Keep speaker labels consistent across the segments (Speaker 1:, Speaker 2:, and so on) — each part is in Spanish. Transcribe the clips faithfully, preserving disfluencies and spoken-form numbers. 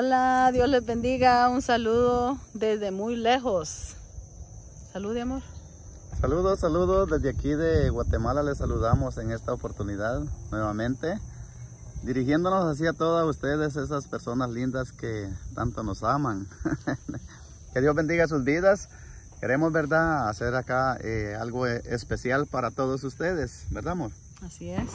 Speaker 1: Hola, Dios les bendiga. Un saludo desde muy lejos. Salud, amor.
Speaker 2: Saludos, saludos. Desde aquí de Guatemala les saludamos en esta oportunidad nuevamente. Dirigiéndonos hacia todas ustedes, esas personas lindas que tanto nos aman. Que Dios bendiga sus vidas. Queremos, ¿verdad?, hacer acá eh, algo especial para todos ustedes, ¿verdad, amor?
Speaker 1: Así es.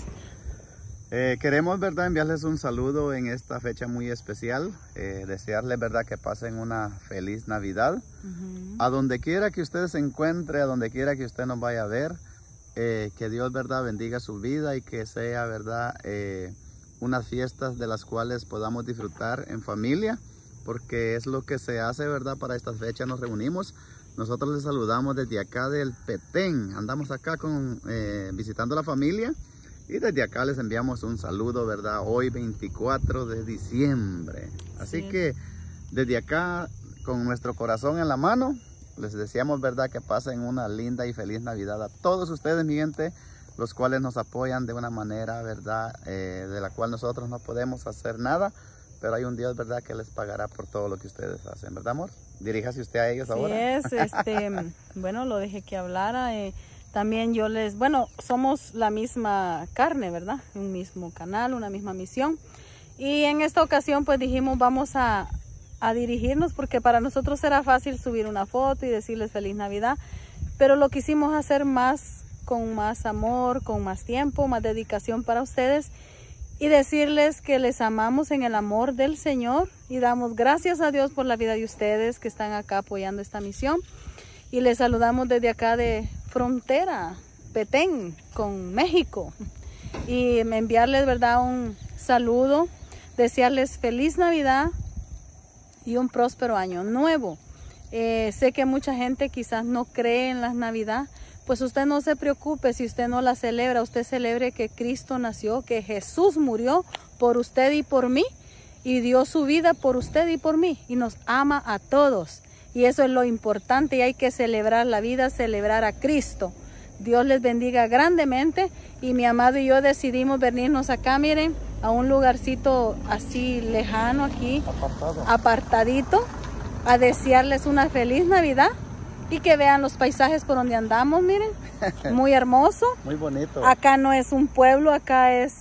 Speaker 2: Eh, queremos, ¿verdad?, enviarles un saludo en esta fecha muy especial. Eh, desearles, ¿verdad?, que pasen una feliz Navidad. Uh-huh. A donde quiera que usted se encuentre, a donde quiera que usted nos vaya a ver, eh, que Dios, ¿verdad?, bendiga su vida y que sea, ¿verdad?, eh, unas fiestas de las cuales podamos disfrutar en familia, porque es lo que se hace, ¿verdad? Para estas fechas nos reunimos. Nosotros les saludamos desde acá del Petén. Andamos acá con, eh, visitando a la familia y desde acá les enviamos un saludo, ¿verdad? Hoy veinticuatro de diciembre. Así sí. que desde acá, con nuestro corazón en la mano, les deseamos, ¿verdad?, que pasen una linda y feliz Navidad a todos ustedes, mi gente, los cuales nos apoyan de una manera, ¿verdad?, eh, de la cual nosotros no podemos hacer nada, pero hay un Dios, ¿verdad?, que les pagará por todo lo que ustedes hacen, ¿verdad, amor? Diríjase usted a ellos
Speaker 1: sí
Speaker 2: ahora.
Speaker 1: Sí es, este, bueno, lo dejé que hablara. Eh, también yo les, bueno, somos la misma carne, ¿verdad? Un mismo canal, una misma misión. Y en esta ocasión, pues dijimos, vamos a, a dirigirnos, porque para nosotros era fácil subir una foto y decirles Feliz Navidad, pero lo quisimos hacer más, con más amor, con más tiempo, más dedicación para ustedes. Y decirles que les amamos en el amor del Señor y damos gracias a Dios por la vida de ustedes que están acá apoyando esta misión. Y les saludamos desde acá de frontera, Petén, con México. Y enviarles, ¿verdad?, un saludo, desearles feliz Navidad y un próspero año nuevo. Eh, sé que mucha gente quizás no cree en la Navidad. Pues usted no se preocupe si usted no la celebra, usted celebre que Cristo nació, que Jesús murió por usted y por mí, y dio su vida por usted y por mí, y nos ama a todos. Y eso es lo importante, y hay que celebrar la vida, celebrar a Cristo. Dios les bendiga grandemente, y mi amado y yo decidimos venirnos acá, miren, a un lugarcito así lejano aquí,
Speaker 2: Apartado.
Speaker 1: apartadito, a desearles una feliz Navidad. Y que vean los paisajes por donde andamos, miren, muy hermoso.
Speaker 2: Muy bonito.
Speaker 1: Acá no es un pueblo, acá es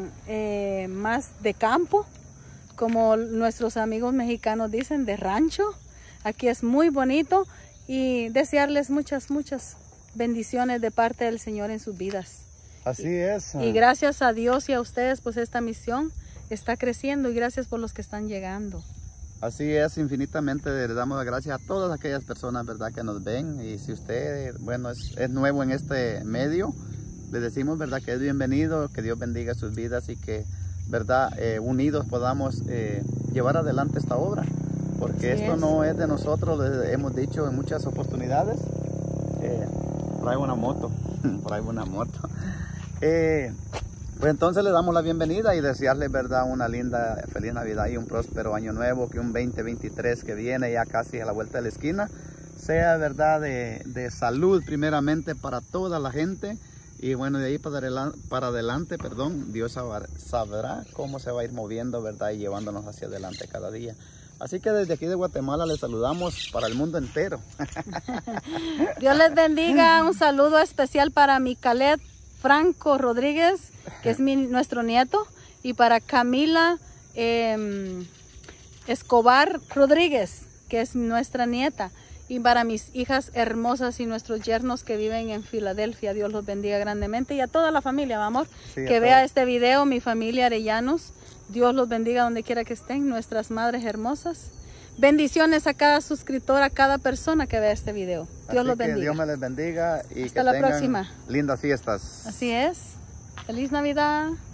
Speaker 1: eh, más de campo, como nuestros amigos mexicanos dicen, de rancho. Aquí es muy bonito y desearles muchas, muchas bendiciones de parte del Señor en sus vidas.
Speaker 2: Así
Speaker 1: y,
Speaker 2: es.
Speaker 1: Y gracias a Dios y a ustedes, pues esta misión está creciendo y gracias por los que están llegando.
Speaker 2: Así es, infinitamente le damos las gracias a todas aquellas personas, ¿verdad?, que nos ven. Y si usted, bueno, es, es nuevo en este medio, le decimos, ¿verdad?, que es bienvenido, que Dios bendiga sus vidas y que, ¿verdad?, eh, unidos podamos eh, llevar adelante esta obra. Porque
Speaker 1: Así
Speaker 2: esto
Speaker 1: es.
Speaker 2: no es de nosotros, les hemos dicho en muchas oportunidades. Eh, por ahí una moto, por ahí una moto. Eh, Pues entonces le damos la bienvenida y desearles, ¿verdad?, una linda, feliz Navidad y un próspero año nuevo, que un veinte veintitrés que viene ya casi a la vuelta de la esquina, sea, ¿verdad?, de, de salud primeramente para toda la gente. Y bueno, de ahí para adelante, para adelante perdón, Dios sabrá cómo se va a ir moviendo, ¿verdad?, y llevándonos hacia adelante cada día. Así que desde aquí de Guatemala les saludamos para el mundo entero.
Speaker 1: Dios les bendiga, un saludo especial para Micalet Franco Rodríguez, que es mi, nuestro nieto, y para Camila eh, Escobar Rodríguez, que es nuestra nieta, y para mis hijas hermosas y nuestros yernos que viven en Filadelfia. Dios los bendiga grandemente, y a toda la familia, amor, sí, que vea este video, mi familia Arellanos. Dios los bendiga donde quiera que estén, nuestras madres hermosas. Bendiciones a cada suscriptor, a cada persona que vea este video. Dios
Speaker 2: Así
Speaker 1: los
Speaker 2: que
Speaker 1: bendiga.
Speaker 2: Dios me les bendiga y
Speaker 1: hasta
Speaker 2: que
Speaker 1: la
Speaker 2: tengan
Speaker 1: próxima.
Speaker 2: Lindas fiestas.
Speaker 1: Así es. Feliz Navidad.